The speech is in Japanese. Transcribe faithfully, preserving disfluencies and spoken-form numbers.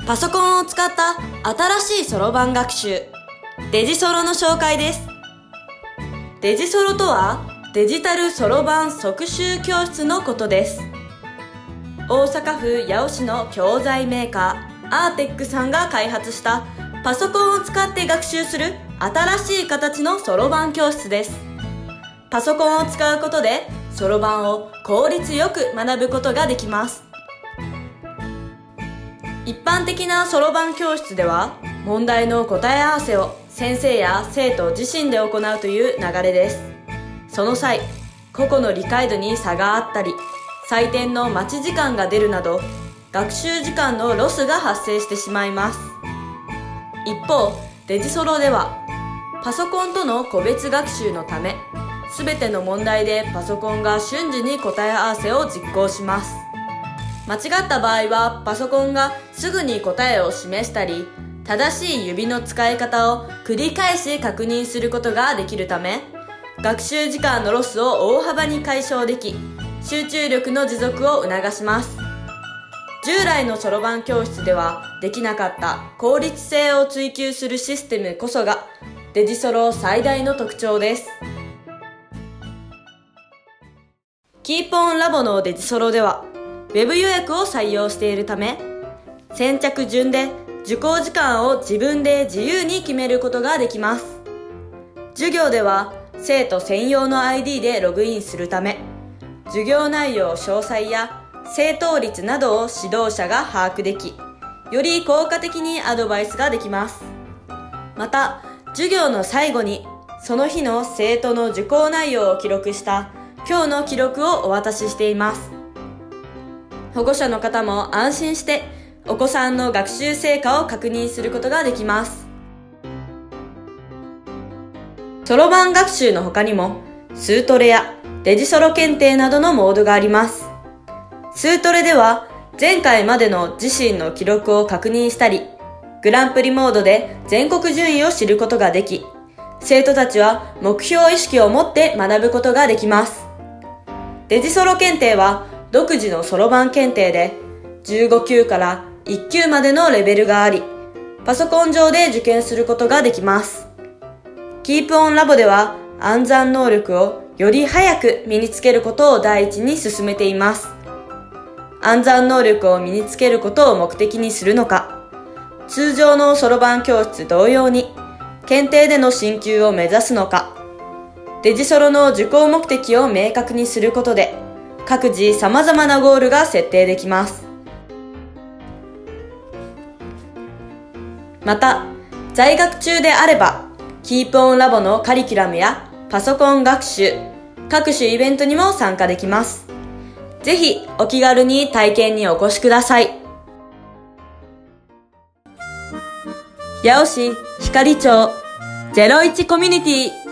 パソコンを使った新しいそろばん学習、デジソロの紹介です。デジソロとはデジタルそろばん即習教室のことです。大阪府八尾市の教材メーカーアーテックさんが開発したパソコンを使って学習する新しい形のそろばん教室です。パソコンを使うことでそろばんを効率よく学ぶことができます。一般的なそろばん教室では問題の答え合わせを先生や生徒自身で行うという流れです。その際、個々の理解度に差があったり、採点の待ち時間が出るなど学習時間のロスが発生してしまいます。一方、デジソロではパソコンとの個別学習のため、すべての問題でパソコンが瞬時に答え合わせを実行します。間違った場合はパソコンがすぐに答えを示したり、正しい指の使い方を繰り返し確認することができるため、学習時間のロスを大幅に解消でき、集中力の持続を促します。従来のそろばん教室ではできなかった効率性を追求するシステムこそがデジソロ最大の特徴です。キープオンラボのデジソロではウェブ予約を採用しているため、先着順で受講時間を自分で自由に決めることができます。授業では生徒専用の アイディー でログインするため、授業内容詳細や正答率などを指導者が把握でき、より効果的にアドバイスができます。また、授業の最後にその日の生徒の受講内容を記録した今日の記録をお渡ししています。保護者の方も安心してお子さんの学習成果を確認することができます。そろばん学習の他にも数トレやデジソロ検定などのモードがあります。数トレでは前回までの自身の記録を確認したり、グランプリモードで全国順位を知ることができ、生徒たちは目標意識を持って学ぶことができます。デジソロ検定は独自のそろばん検定でじゅうご級からいっ級までのレベルがあり、パソコン上で受験することができます。キープオンラボでは暗算能力をより早く身につけることを第一に進めています。暗算能力を身につけることを目的にするのか、通常のそろばん教室同様に検定での進級を目指すのか、デジソロの受講目的を明確にすることで各自様々なゴールが設定できます。また、在学中であればキープオンラボのカリキュラムやパソコン学習、各種イベントにも参加できます。ぜひお気軽に体験にお越しください。八尾市光町ゼロイチコミュニティ